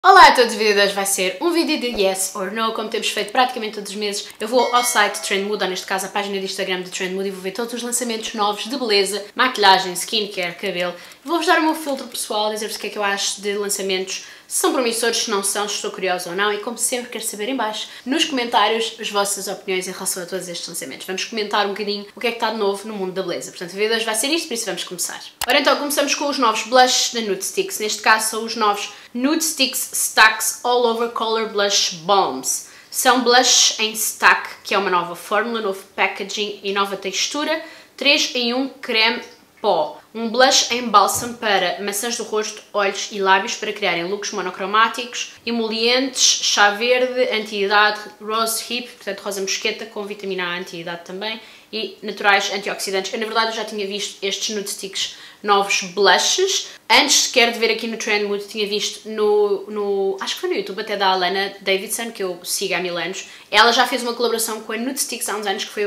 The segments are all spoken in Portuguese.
Olá a todos, o vídeo de hoje vai ser um vídeo de Yes or No, como temos feito praticamente todos os meses. Eu vou ao site Trendmood, ou neste caso a página de Instagram de Trendmood, e vou ver todos os lançamentos novos de beleza, maquilhagem, skincare, cabelo. Vou-vos dar o meu filtro pessoal, dizer-vos o que é que eu acho de lançamentos, se são promissores, se não são, se estou curiosa ou não, e como sempre quero saber em baixo, nos comentários, as vossas opiniões em relação a todos estes lançamentos. Vamos comentar um bocadinho o que é que está de novo no mundo da beleza. Portanto, o vídeo de hoje vai ser isto, por isso vamos começar. Ora então, começamos com os novos blushes da Nude Sticks. Neste caso são os novos Nude Sticks Stacks All Over Color Blush Bombs. São blushes em stack, que é uma nova fórmula, novo packaging e nova textura. 3 em 1 creme pó. Um blush em bálsamo para maçãs do rosto, olhos e lábios para criarem looks monocromáticos, emolientes, chá verde, anti-idade, rose hip, portanto rosa mosqueta com vitamina A anti-idade também, e naturais antioxidantes. Eu na verdade já tinha visto estes Nude Sticks novos blushes. Antes sequer de ver aqui no Trendmood, tinha visto acho que foi no YouTube até da Alana Davidson, que eu sigo há 1000 anos. Ela já fez uma colaboração com a Nude Sticks há uns anos, que foi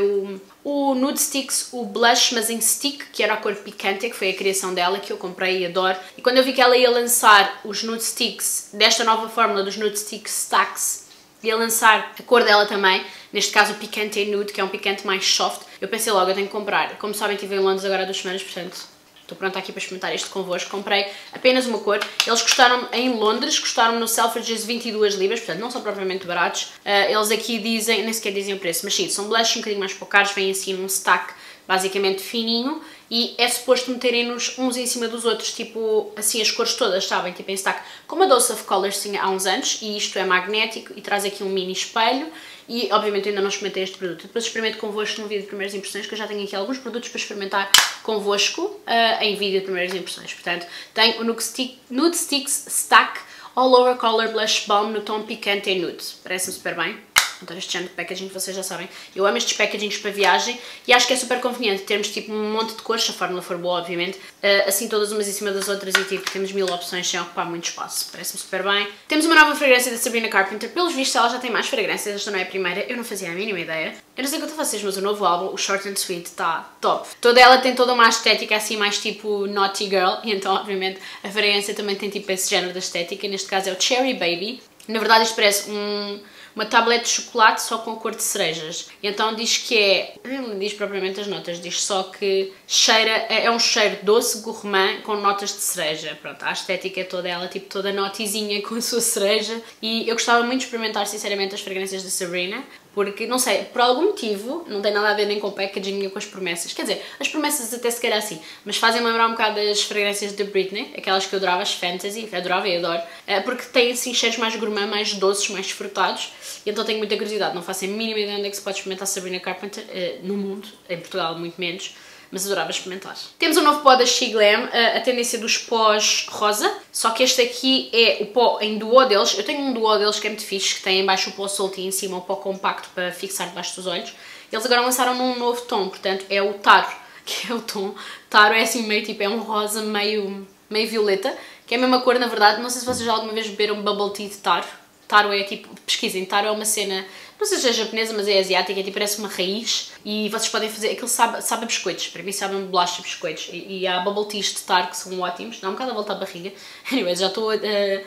o Nude Sticks, o blush, mas em stick, que era a cor picante, que foi a criação dela, que eu comprei e adoro. E quando eu vi que ela ia lançar os Nude Sticks, desta nova fórmula dos Nude Sticks Stacks, ia lançar a cor dela também, neste caso o Picante e Nude, que é um picante mais soft, eu pensei logo, eu tenho que comprar. Como sabem, estive em Londres agora há 2 semanas, portanto estou pronta aqui para experimentar este convosco. Comprei apenas uma cor. Eles custaram em Londres, custaram no Selfridges 22 libras, portanto não são propriamente baratos. Eles aqui dizem, nem sequer dizem o preço, mas sim, são blushes um bocadinho mais caros, vêm assim num stack basicamente fininho e é suposto meterem-nos uns em cima dos outros, tipo assim as cores todas, sabem, tipo em stack, como a Dose of Colors tinha há uns anos, e isto é magnético e traz aqui um mini espelho. E obviamente ainda não experimentei este produto, depois experimento convosco no vídeo de primeiras impressões, que eu já tenho aqui alguns produtos para experimentar convosco em vídeo de primeiras impressões. Portanto, tenho o Nude Sticks Stack All Over Color Blush Balm no tom Picante e Nude, parece-me super bem. Então este género de packaging vocês já sabem, eu amo estes packagings para viagem e acho que é super conveniente termos tipo um monte de cores, se a fórmula for boa obviamente, assim todas umas em cima das outras e tipo temos 1000 opções sem ocupar muito espaço, parece-me super bem. Temos uma nova fragrância da Sabrina Carpenter, pelos vistos ela já tem mais fragrâncias, esta não é a primeira, eu não fazia a mínima ideia. Eu não sei quanto a vocês, mas o novo álbum, o Short and Sweet, está top. Toda ela tem toda uma estética assim mais tipo Naughty Girl, e então obviamente a fragrância também tem tipo esse género da estética, neste caso é o Cherry Baby. Na verdade isto parece uma tablete de chocolate só com a cor de cerejas. E então diz que é, não diz propriamente as notas, diz só que cheira, é um cheiro doce gourmand com notas de cereja. Pronto, a estética é toda ela, tipo toda notizinha com a sua cereja. E eu gostava muito de experimentar sinceramente as fragrâncias da Sabrina, porque, não sei, por algum motivo, não tem nada a ver nem com o packaging nem com as promessas. Quer dizer, as promessas até se calhar assim, mas fazem-me lembrar um bocado das fragrâncias da Britney, aquelas que eu adorava, as Fantasy, adorava e adoro, porque têm assim cheiros mais gourmand, mais doces, mais frutados, e então tenho muita curiosidade. Não faço a mínima ideia onde é que se pode experimentar Sabrina Carpenter, no mundo, em Portugal muito menos, mas adorava experimentar. Temos um novo pó da She Glam, a tendência dos pós rosa, só que este aqui é o pó em duo deles. Eu tenho um duo deles que é muito fixe, que tem em baixo o pó solto e em cima o pó compacto para fixar debaixo dos olhos. Eles agora lançaram num novo tom, portanto é o Taro, que é o tom. Taro é assim meio tipo, é um rosa meio violeta, que é a mesma cor na verdade. Não sei se vocês já alguma vez beberam Bubble Tea de Taro. Taro é tipo, pesquisem, Taro é uma cena, não sei se é japonesa, mas é asiática, é tipo, parece uma raiz e vocês podem fazer, aquilo sabe a biscoitos, para mim sabe a bolacha e biscoitos, e há bubble teas de Taro que são ótimos, dá um bocado a volta à barriga. Anyways, já estou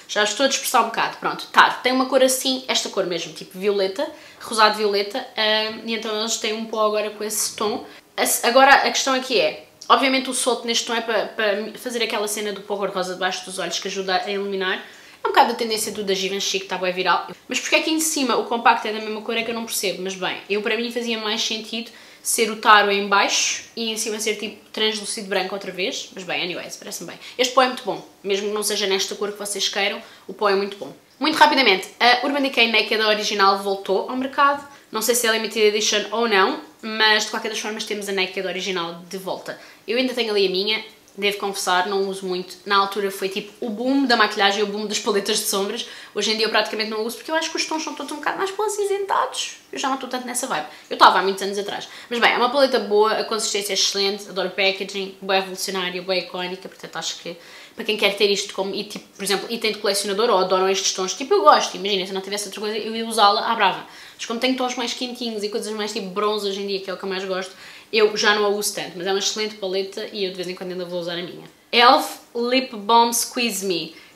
a dispersar um bocado. Pronto, Taro tem uma cor assim, esta cor mesmo, tipo violeta, rosado violeta, e então eles têm um pó agora com esse tom. Agora a questão aqui é, obviamente o solto neste tom é para fazer aquela cena do pó cor-de-rosa debaixo dos olhos que ajuda a iluminar. É um bocado a tendência do da Givenchy, que está bem viral. Mas porque aqui em cima o compacto é da mesma cor é que eu não percebo. Mas bem, para mim fazia mais sentido ser o Taro em baixo e em cima ser tipo translúcido branco outra vez. Mas bem, anyways, parece-me bem. Este pó é muito bom. Mesmo que não seja nesta cor que vocês queiram, o pó é muito bom. Muito rapidamente, a Urban Decay Naked original voltou ao mercado. Não sei se é limited edition ou não, mas de qualquer das formas temos a Naked original de volta. Eu ainda tenho ali a minha. Devo confessar, não uso muito. Na altura foi tipo o boom da maquilhagem, o boom das paletas de sombras. Hoje em dia eu praticamente não uso porque eu acho que os tons são todos um bocado mais para acinzentados. Eu já não estou tanto nessa vibe. Eu estava há muitos anos atrás. Mas bem, é uma paleta boa, a consistência é excelente, adoro packaging, boa revolucionária, boa icónica, portanto acho que para quem quer ter isto como, tipo, por exemplo, item de colecionador ou adoram estes tons, tipo eu gosto, imagina, se eu não tivesse outra coisa eu ia usá-la à brava. Mas como tenho tons mais quentinhos e coisas mais tipo bronze hoje em dia, que é o que eu mais gosto, eu já não a uso tanto, mas é uma excelente paleta e eu de vez em quando ainda vou usar a minha. e.l.f. Lip Balm Squeeze Me.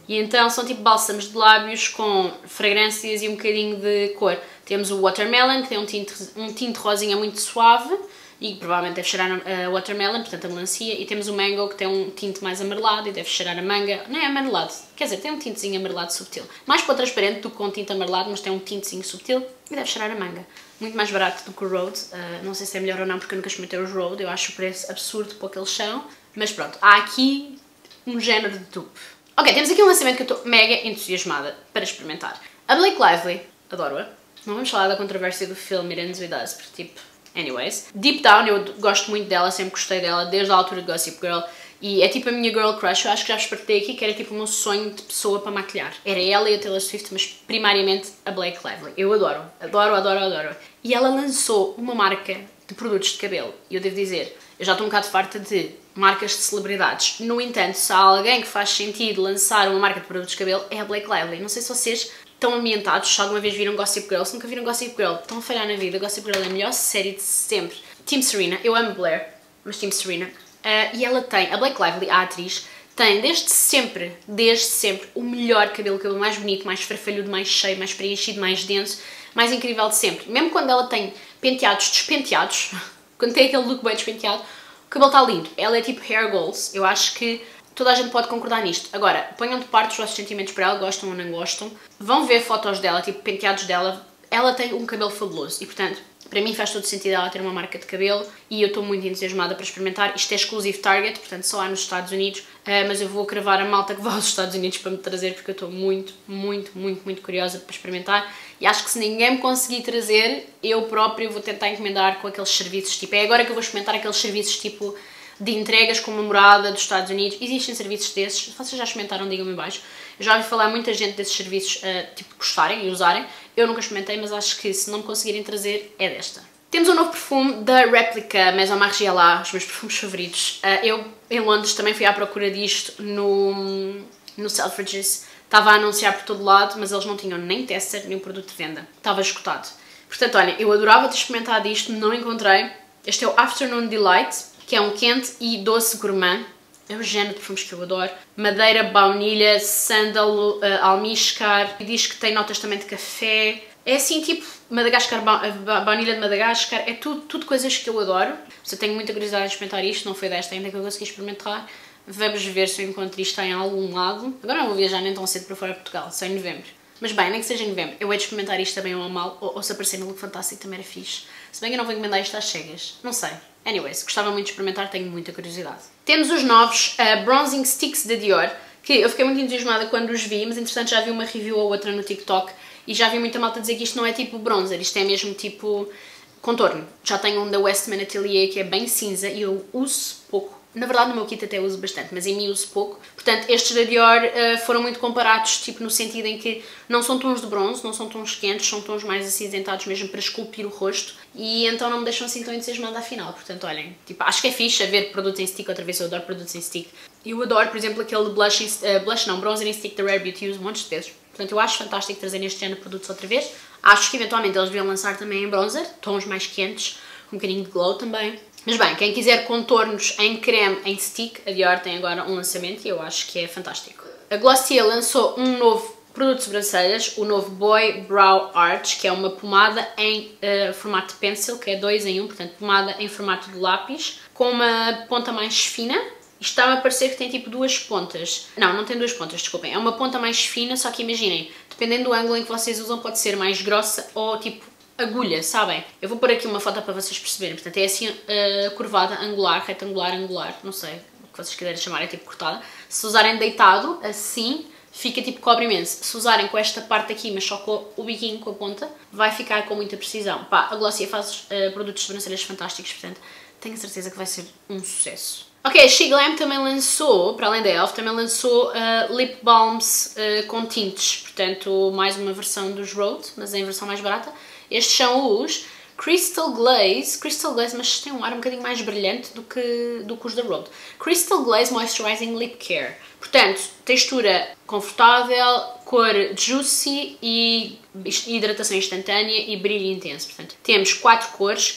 E então são tipo bálsamos de lábios com fragrâncias e um bocadinho de cor. Temos o Watermelon, que tem um tinte rosinha muito suave e provavelmente deve cheirar a watermelon, portanto a melancia. E temos o Mango, que tem um tinte mais amarelado e deve cheirar a manga. Não é amarelado, quer dizer, tem um tintezinho amarelado subtil. Mais para o transparente do que com tinte amarelado, mas tem um tintezinho subtil e deve cheirar a manga. Muito mais barato do que o Rhode. Não sei se é melhor ou não, porque eu nunca experimentei os Rhode. Eu acho o preço absurdo para o que eles são. Mas pronto, há aqui um género de dupe. Ok, temos aqui um lançamento que eu estou mega entusiasmada para experimentar. A Blake Lively, adoro-a. Não vamos falar da controvérsia do filme It Ends With Us, porque tipo... Anyways. Deep Down, eu gosto muito dela, sempre gostei dela, desde a altura de Gossip Girl. E é tipo a minha girl crush, eu acho que já vos partilhei aqui, que era tipo o meu sonho de pessoa para maquilhar. Era ela e a Taylor Swift, mas primariamente a Blake Lively. Eu adoro, adoro, adoro, adoro. E ela lançou uma marca de produtos de cabelo. E eu devo dizer, eu já estou um bocado farta de marcas de celebridades. No entanto, se há alguém que faz sentido lançar uma marca de produtos de cabelo, é a Blake Lively. Não sei se vocês estão ambientados, se alguma vez viram Gossip Girl, se nunca viram Gossip Girl, estão a falhar na vida. Gossip Girl é a melhor série de sempre. Team Serena, eu amo Blair, mas Team Serena. E ela tem, a Blake Lively, a atriz, tem desde sempre, o melhor cabelo, o cabelo mais bonito, mais farfalhudo, mais cheio, mais preenchido, mais denso, mais incrível de sempre. Mesmo quando ela tem penteados despenteados, quando tem aquele look bem despenteado, o cabelo está lindo. Ela é tipo hair goals, eu acho que toda a gente pode concordar nisto. Agora, ponham de parte os vossos sentimentos para ela, gostam ou não gostam. Vão ver fotos dela, tipo penteados dela. Ela tem um cabelo fabuloso e, portanto, para mim faz todo sentido ela ter uma marca de cabelo e eu estou muito entusiasmada para experimentar. Isto é exclusivo Target, portanto só há nos Estados Unidos, mas eu vou cravar a malta que vai aos Estados Unidos para me trazer porque eu estou muito, muito, muito, muito curiosa para experimentar e acho que se ninguém me conseguir trazer, eu própria vou tentar encomendar com aqueles serviços, tipo, é agora que eu vou experimentar aqueles serviços tipo de entregas com uma morada dos Estados Unidos. Existem serviços desses, se vocês já experimentaram, digam-me em baixo. Eu já ouvi falar muita gente desses serviços, tipo, gostarem e usarem. Eu nunca experimentei, mas acho que se não me conseguirem trazer, é desta. Temos um novo perfume da Replica Maison Margiela, os meus perfumes favoritos. Eu, em Londres, também fui à procura disto no Selfridges. Estava a anunciar por todo lado, mas eles não tinham nem tester, nem um produto de venda. Estava esgotado. Portanto, olha, eu adorava ter experimentado isto, não encontrei. Este é o Afternoon Delight, que é um quente e doce gourmand. É o género de perfumes que eu adoro. Madeira, baunilha, sândalo, almíscar. E diz que tem notas também de café. É assim, tipo, Madagascar, baunilha de Madagascar. É tudo coisas que eu adoro. Se eu tenho muita curiosidade de experimentar isto, não foi desta ainda que eu consegui experimentar. Vamos ver se eu encontro isto em algum lado. Agora não vou viajar nem tão cedo para fora de Portugal, só em novembro. Mas bem, nem que seja em novembro, eu hei de experimentar isto também ou mal, ou se aparecer no Look Fantástico também era fixe. Se bem que eu não vou encomendar isto às cegas, não sei. Anyways, gostava muito de experimentar, tenho muita curiosidade. Temos os novos Bronzing Sticks da Dior, que eu fiquei muito entusiasmada quando os vi, mas entretanto já vi uma review ou outra no TikTok e já vi muita malta dizer que isto não é tipo bronzer, isto é mesmo tipo contorno. Já tenho um da Westman Atelier que é bem cinza e eu uso pouco. Na verdade no meu kit até uso bastante, mas em mim uso pouco. Portanto, estes da Dior foram muito comparados, tipo no sentido em que não são tons de bronze, não são tons quentes, são tons mais acinzentados mesmo para esculpir o rosto. E então não me deixam assim tão entusiasmada afinal. Portanto, olhem, tipo, acho que é fixe ver produtos em stick, outra vez eu adoro produtos em stick. Eu adoro, por exemplo, aquele bronzer em stick da Rare Beauty, uso montes de vezes. Portanto, eu acho fantástico trazer este género de produtos outra vez. Acho que eventualmente eles deviam lançar também em bronzer, tons mais quentes, com um bocadinho de glow também. Mas bem, quem quiser contornos em creme, em stick, a Dior tem agora um lançamento e eu acho que é fantástico. A Glossier lançou um novo produto de sobrancelhas, o novo Boy Brow Arch, que é uma pomada em formato de pencil, que é 2 em 1, portanto pomada em formato de lápis, com uma ponta mais fina. Isto está-me a parecer que tem tipo duas pontas. Não, não tem duas pontas, desculpem. É uma ponta mais fina, só que imaginem, dependendo do ângulo em que vocês usam, pode ser mais grossa ou tipo agulha, sabem? Eu vou pôr aqui uma foto para vocês perceberem. Portanto, é assim curvada, angular, retangular, angular, não sei o que vocês quiserem chamar, é tipo cortada. Se usarem deitado, assim, fica tipo cobre imenso. Se usarem com esta parte aqui, mas só com o biquinho, com a ponta, vai ficar com muita precisão. Pá, a Glossier faz produtos de sobrancelhas fantásticos, portanto, tenho certeza que vai ser um sucesso. Ok, a She Glam também lançou, para além da e.l.f., também lançou lip balms com tintes, portanto, mais uma versão dos Rhode, mas em versão mais barata. Estes são os Crystal Glaze, mas tem um ar um bocadinho mais brilhante do que os da Rhode. Crystal Glaze Moisturizing Lip Care. Portanto, textura confortável, cor juicy e hidratação instantânea e brilho intenso. Portanto, temos 4 cores,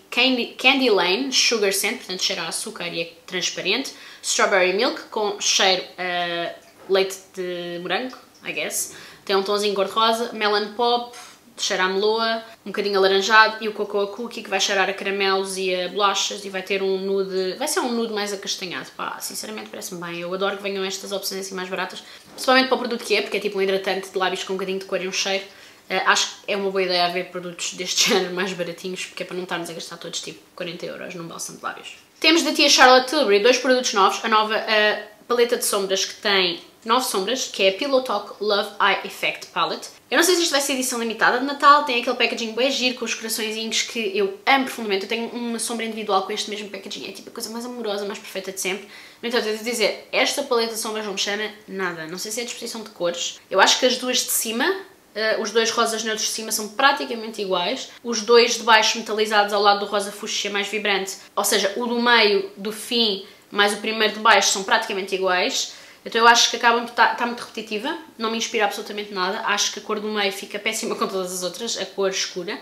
Candy Lane, Sugar Scent, portanto cheira a açúcar e é transparente, Strawberry Milk com cheiro leite de morango, I guess. Tem um tonzinho cor-de-rosa, melon pop, cheira a meloa, um bocadinho alaranjado e o cocoa cookie que vai cheirar a caramelos e a bolachas e vai ter um nude, vai ser um nude mais acastanhado, pá, sinceramente parece-me bem. Eu adoro que venham estas opções assim mais baratas, principalmente para o produto que é, porque é tipo um hidratante de lábios com um bocadinho de cor e um cheiro. Acho que é uma boa ideia haver produtos deste género mais baratinhos, porque é para não estarmos a gastar todos tipo 40€ num bálsamo de lábios. Temos da tia Charlotte Tilbury 2 produtos novos, a nova paleta de sombras que tem 9 sombras, que é a Pillow Talk Love Eye Effect Palette. Eu não sei se isto vai ser edição limitada de Natal, tem aquele packaging bem giro com os coraçõezinhos que eu amo profundamente. Eu tenho uma sombra individual com este mesmo packaging, é tipo a coisa mais amorosa, mais perfeita de sempre. No entanto, eu devo dizer, esta paleta de sombras não me chama nada, não sei se é a disposição de cores. Eu acho que as duas de cima, os dois rosas neutros de cima são praticamente iguais, os dois de baixo metalizados ao lado do rosa fúcsia mais vibrante, ou seja, o do meio, do fim, mais o primeiro de baixo são praticamente iguais. Então eu acho que acaba por estar muito repetitiva, não me inspira absolutamente nada, acho que a cor do meio fica péssima com todas as outras, a cor escura,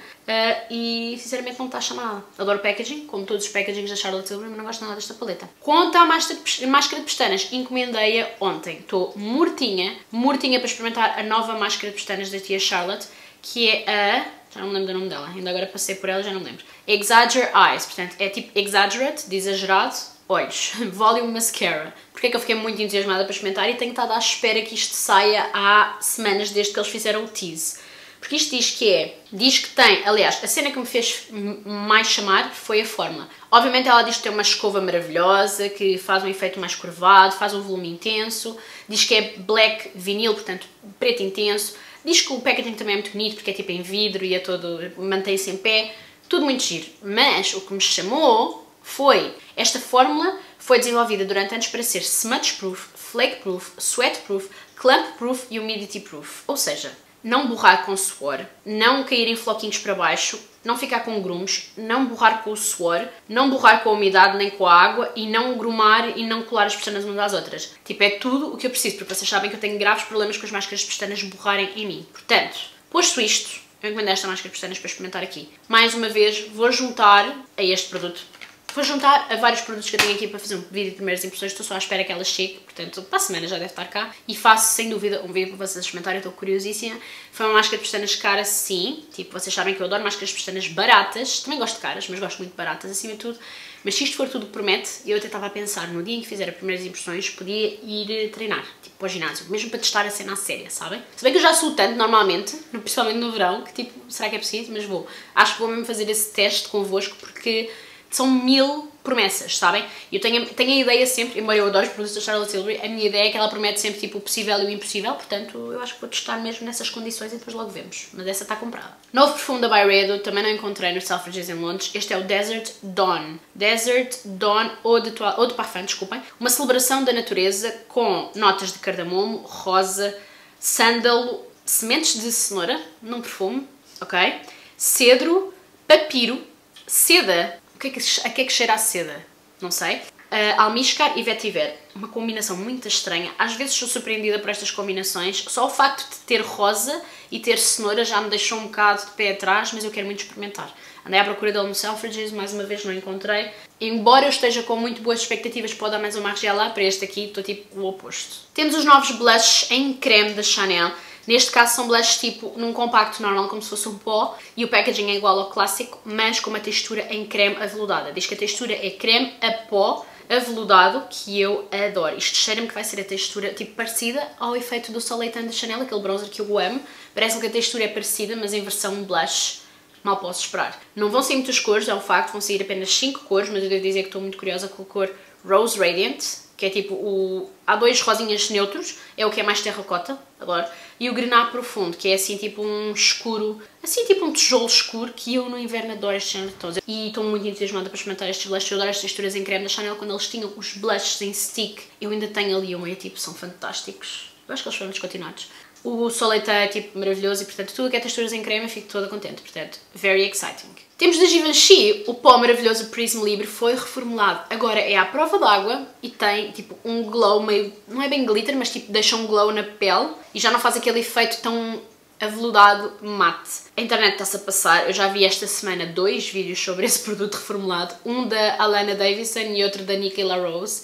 e sinceramente não me está a chamar nada. Adoro o packaging, como todos os packagings da Charlotte Tilbury, mas não gosto nada desta paleta. Quanto à máscara de pestanas, encomendei-a ontem, estou mortinha para experimentar a nova máscara de pestanas da tia Charlotte, que é a... já não me lembro do nome dela, ainda agora passei por ela, já não me lembro. Exaggerate Eyes, portanto é tipo exaggerate, de exagerado, olhos, Volume Mascara. Porque é que eu fiquei muito entusiasmada para experimentar e tenho estado à espera que isto saia há semanas desde que eles fizeram o tease. Porque isto diz que tem, aliás, a cena que me fez mais chamar foi a fórmula. Obviamente ela diz que tem uma escova maravilhosa, que faz um efeito mais curvado, faz um volume intenso, diz que é black vinil, portanto preto intenso, diz que o packaging também é muito bonito porque é tipo em vidro e é todo, mantém-se em pé, tudo muito giro. Mas o que me chamou foi, esta fórmula foi desenvolvida durante anos para ser smudge-proof, flake-proof, sweat-proof, clump-proof e humidity-proof. Ou seja, não borrar com suor, não cair em floquinhos para baixo, não ficar com grumos, não borrar com o suor, não borrar com a umidade nem com a água e não grumar e não colar as pestanas umas às outras. Tipo, é tudo o que eu preciso, porque vocês sabem que eu tenho graves problemas com as máscaras de pestanas borrarem em mim. Portanto, posto isto, eu encomendei esta máscara de pestanas para experimentar aqui. Mais uma vez, vou juntar a este produto. Vou juntar a vários produtos que eu tenho aqui para fazer um vídeo de primeiras impressões, estou só à espera que ela chegue, portanto, para a semana já deve estar cá. E faço, sem dúvida, um vídeo para vocês experimentarem, estou curiosíssima. Foi uma máscara de pestanas cara, sim, tipo, vocês sabem que eu adoro máscaras de pestanas baratas, também gosto de caras, mas gosto muito de baratas, acima de tudo. Mas se isto for tudo que promete, eu até estava a pensar, no dia em que fizer as primeiras impressões, podia ir treinar, tipo, para o ginásio, mesmo para testar a cena à séria, sabem? Se bem que eu já sou tanto, normalmente, principalmente no verão, que tipo, será que é preciso? Mas vou. Acho que vou mesmo fazer esse teste convosco, porque são 1000 promessas, sabem? Eu tenho a ideia sempre, embora eu adore os produtos da Charlotte Tilbury, a minha ideia é que ela promete sempre tipo o possível e o impossível, portanto eu acho que vou testar mesmo nessas condições e depois logo vemos, mas essa está comprada. Novo perfume da Byredo, também não encontrei nos Selfridges em Londres, este é o Desert Dawn. Desert Dawn Eau de Parfum, desculpem. Uma celebração da natureza com notas de cardamomo, rosa, sândalo, sementes de cenoura, num perfume, ok? Cedro, papiro, seda. A que é que cheira a seda? Não sei. Almíscar e vetiver. Uma combinação muito estranha. Às vezes sou surpreendida por estas combinações. Só o facto de ter rosa e ter cenoura já me deixou um bocado de pé atrás, mas eu quero muito experimentar. Andei à procura dele no Selfridges, mais uma vez não encontrei. Embora eu esteja com muito boas expectativas para o dar mais uma lá, para este aqui estou tipo o oposto. Temos os novos blushes em creme da Chanel. Neste caso são blushes tipo num compacto normal, como se fosse um pó, e o packaging é igual ao clássico, mas com uma textura em creme aveludada. Diz que a textura é creme a pó aveludado, que eu adoro. Isto cheira-me que vai ser a textura tipo parecida ao efeito do Soleil da Chanel, aquele bronzer que eu amo. Parece-me que a textura é parecida, mas em versão blush. Mal posso esperar. Não vão sair muitas cores, é um facto, vão sair apenas 5 cores, mas eu devo dizer que estou muito curiosa com a cor Rose Radiant, que é tipo há dois rosinhas neutros, é o que é mais terracota, adoro, e o Grená Profundo, que é assim tipo um escuro, assim tipo um tijolo escuro, que eu no inverno adoro este género de tons. E estou muito entusiasmada para experimentar estes blushes, eu adoro as texturas em creme da Chanel, quando eles tinham os blushes em stick, eu ainda tenho ali um, é tipo, são fantásticos, eu acho que eles foram descontinuados. O Soleil é tipo maravilhoso e portanto tudo que é texturas em creme eu fico toda contente, portanto, very exciting. Temos da Givenchy, o pó maravilhoso Prism Libre foi reformulado, agora é à prova d'água e tem tipo um glow meio, não é bem glitter, mas tipo deixa um glow na pele e já não faz aquele efeito tão aveludado mate. A internet está-se a passar, eu já vi esta semana 2 vídeos sobre esse produto reformulado, um da Alana Davison e outro da Nicky La Rose.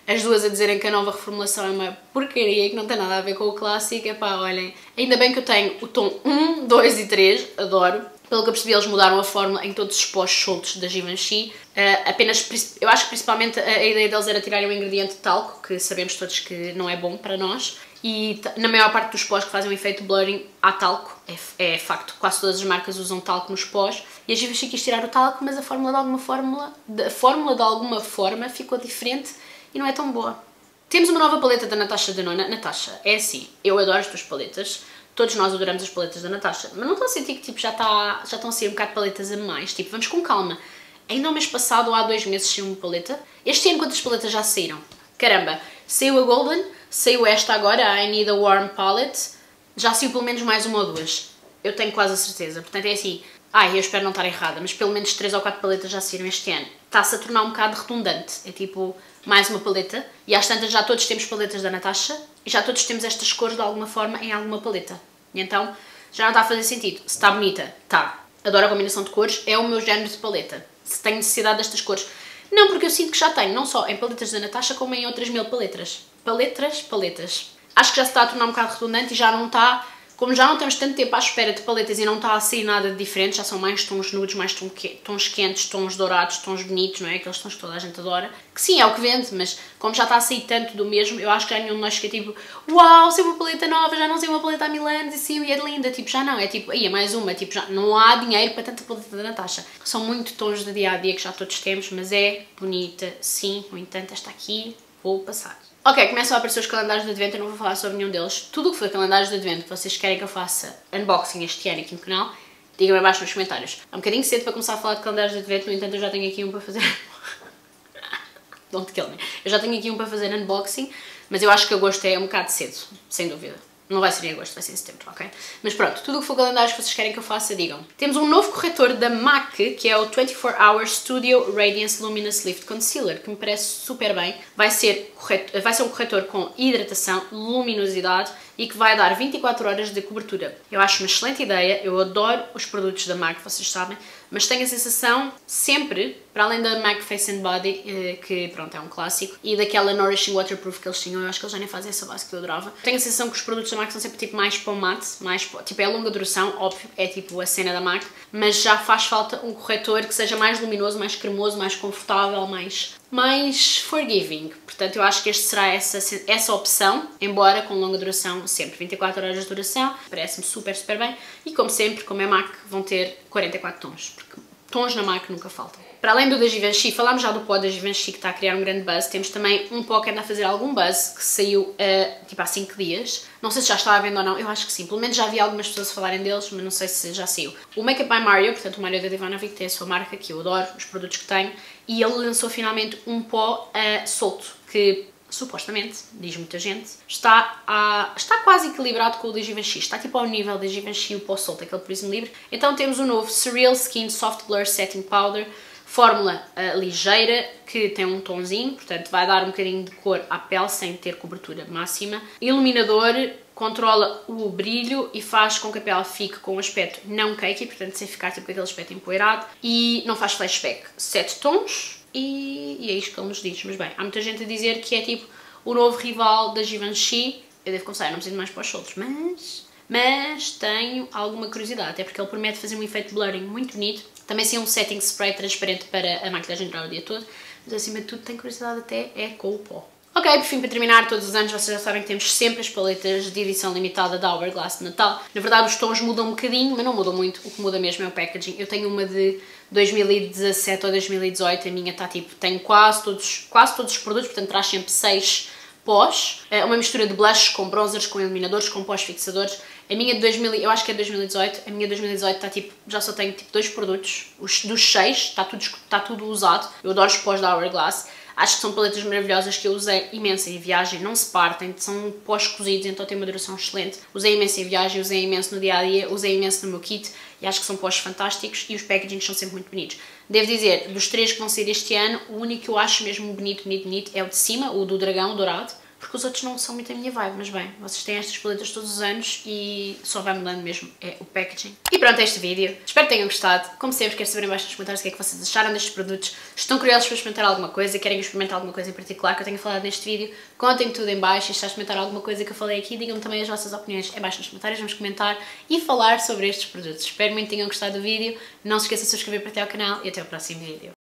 as duas a dizerem que a nova reformulação é uma porcaria, que não tem nada a ver com o clássico. Epá, olhem, ainda bem que eu tenho o tom 1, 2 e 3, adoro. Pelo que eu percebi, eles mudaram a fórmula em todos os pós soltos da Givenchy. Eu acho que principalmente a ideia deles era tirarem o ingrediente de talco, que sabemos todos que não é bom para nós. E na maior parte dos pós que fazem o efeito blurring há talco, é facto, quase todas as marcas usam talco nos pós. E a Givenchy quis tirar o talco, mas a fórmula de alguma forma ficou diferente e não é tão boa. Temos uma nova paleta da Natasha Denona. Natasha, é assim, eu adoro as tuas paletas. Todos nós adoramos as paletas da Natasha, mas não estou a sentir que tipo, já estão a sair um bocado de paletas a mais. Tipo, vamos com calma. Ainda o mês passado, ou há 2 meses, saiu uma paleta. Este ano, quantas paletas já saíram? Caramba, saiu a Golden, saiu esta agora, a I Need a Warm Palette. Já saiu pelo menos mais 1 ou 2. Eu tenho quase a certeza. Portanto, é assim, eu espero não estar errada, mas pelo menos 3 ou 4 paletas já saíram este ano. Está-se a tornar um bocado redundante. É tipo, mais uma paleta. E às tantas já todos temos paletas da Natasha e já todos temos estas cores de alguma forma em alguma paleta. E então, já não está a fazer sentido. Se está bonita, está. Adoro a combinação de cores, é o meu género de paleta. Se tenho necessidade destas cores. Não, porque eu sinto que já tenho, não só em paletas da Natasha, como em outras 1000 paletas. Paletas. Acho que já se está a tornar um bocado redundante e já não está... Como já não temos tanto tempo à espera de paletas e não está a sair nada de diferente, já são mais tons nudes, mais tons quentes, tons dourados, tons bonitos, não é? Aqueles tons que toda a gente adora. Que sim, é o que vende, mas como já está a sair tanto do mesmo, eu acho que já nenhum de nós fica tipo uau, sei uma paleta nova, já não sei uma paleta há 1000 anos e sim, e é linda. Tipo, já não, é tipo, é mais uma, tipo, já não há dinheiro para tanta paleta da Natasha. São muito tons de dia-a-dia que já todos temos, mas é bonita, sim. No entanto, esta aqui vou passar. Ok, começam a aparecer os calendários de advento, eu não vou falar sobre nenhum deles. Tudo o que for calendários de advento que vocês querem que eu faça unboxing este ano aqui no canal, digam-me abaixo nos comentários. É um bocadinho cedo para começar a falar de calendários de advento, no entanto eu já tenho aqui um para fazer... Don't kill me. Eu já tenho aqui um para fazer unboxing, mas eu acho que agosto é um bocado cedo, sem dúvida. Não vai ser em agosto, vai ser em setembro, ok? Mas pronto, tudo o que for calendários que vocês querem que eu faça, digam. Temos um novo corretor da MAC, que é o 24 Hour Studio Radiance Luminous Lift Concealer, que me parece super bem. Vai ser um corretor com hidratação, luminosidade e que vai dar 24 horas de cobertura. Eu acho uma excelente ideia, eu adoro os produtos da MAC, vocês sabem, mas tenho a sensação sempre, para além da MAC Face and Body, que pronto, é um clássico, e daquela Nourishing Waterproof que eles tinham, eu acho que eles já nem fazem essa base que eu adorava. Tenho a sensação que os produtos da MAC são sempre tipo mais para o mate, tipo é a longa duração, óbvio, é tipo a cena da MAC, mas já faz falta um corretor que seja mais luminoso, mais cremoso, mais confortável, mais forgiving. Portanto, eu acho que este será essa opção, embora com longa duração sempre. 24 horas de duração, parece-me super, super bem. E como sempre, como é MAC, vão ter 44 tons, porque tons na MAC nunca faltam. Para além do da Givenchy, falámos já do pó da Givenchy que está a criar um grande buzz, temos também um pó que anda a fazer algum buzz, que saiu tipo há 5 dias. Não sei se já está à venda ou não, eu acho que sim. Pelo menos já vi algumas pessoas falarem deles, mas não sei se já saiu. O Makeup by Mario, portanto o Mario da Ivanovic, tem a sua marca, que eu adoro, os produtos que tenho, e ele lançou finalmente um pó solto, que supostamente, diz muita gente, está quase equilibrado com o da Givenchy, está tipo ao nível da Givenchy o pó solto, aquele Prism Libre. Então temos o novo Surreal Skin Soft Blur Setting Powder, fórmula ligeira, que tem um tonzinho, portanto vai dar um bocadinho de cor à pele sem ter cobertura máxima. Iluminador, controla o brilho e faz com que a pele fique com um aspecto não cakey, portanto sem ficar tipo aquele aspecto empoeirado, e não faz flashback. 7 tons e é isto que ele nos diz. Mas bem, há muita gente a dizer que é tipo o novo rival da Givenchy. Eu devo confessar, não preciso mais para os soltos, mas tenho alguma curiosidade, até porque ele promete fazer um efeito blurring muito bonito. Também sim um setting spray transparente para a maquilhagem durar o dia todo, mas acima de tudo tenho curiosidade até é com o pó. Ok, por fim, para terminar, todos os anos vocês já sabem que temos sempre as paletas de edição limitada da Hourglass de Natal. Na verdade os tons mudam um bocadinho, mas não mudam muito, o que muda mesmo é o packaging. Eu tenho uma de 2017 ou 2018, a minha está tipo, tem quase todos os produtos, portanto traz sempre 6 pós, uma mistura de blushes com bronzers, com iluminadores, com pós fixadores. A minha de 2000, eu acho que é 2018, a minha de 2018 está tipo, já só tenho tipo 2 produtos, dos 6 está tudo usado. Eu adoro os pós da Hourglass, acho que são paletas maravilhosas que eu usei imenso em viagem, não se partem, são pós cozidos, então tem uma duração excelente. Usei imenso em viagem, usei imenso no dia-a-dia, usei imenso no meu kit e acho que são pós fantásticos e os packagings são sempre muito bonitos. Devo dizer, dos 3 que vão sair este ano, o único que eu acho mesmo bonito é o de cima, o do dragão dourado, porque os outros não são muito a minha vibe, mas bem, vocês têm estas paletas todos os anos e só vai mudando mesmo, é o packaging. E pronto, é este vídeo. Espero que tenham gostado. Como sempre, quero saber em baixo nos comentários o que é que vocês acharam destes produtos. Estão curiosos para experimentar alguma coisa? Querem experimentar alguma coisa em particular que eu tenha falado neste vídeo? Contem tudo em baixo. E se está a experimentar alguma coisa que eu falei aqui, digam-me também as vossas opiniões em baixo nos comentários. Vamos comentar e falar sobre estes produtos. Espero muito que tenham gostado do vídeo. Não se esqueçam de subscrever para até ao canal e até o próximo vídeo.